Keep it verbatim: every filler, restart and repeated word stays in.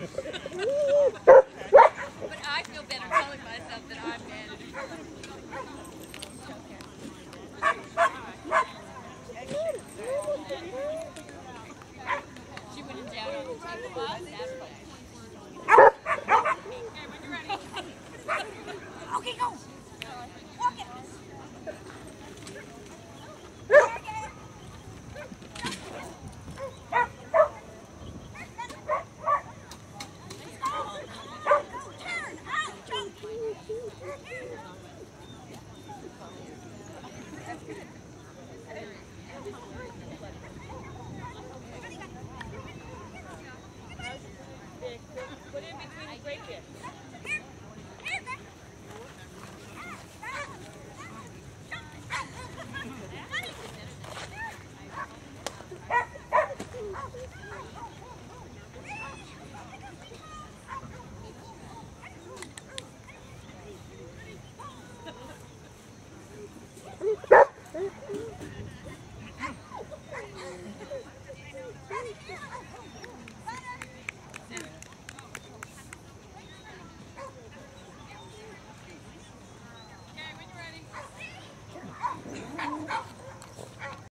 But I feel better telling myself that I'm managed. She went down on the table bus. That's funny. Okay, when you're ready. Okay, go. Walk it. Put it in between the brake kits.